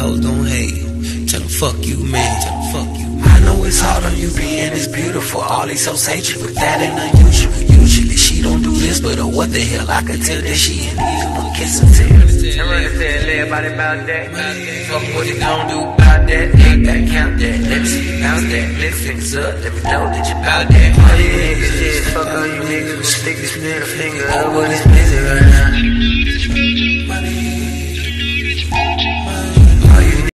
hoes don't hate. Tell them fuck you, man. Tell them fuck you. I know it's hard on you being this beautiful. All these hoes hate you, but that ain't unusual. Usually she don't do this, but what the hell, I can tell that she ain't even gonna kiss and tell. I'm running to everybody about that. Fuck what you gon' do about that. Ain't that count that. Let me see you bounce that. Lift fingers up, let me know that you bout that. All you niggas shit, fuck all you niggas. We'll stick this middle finger up with this busy right now.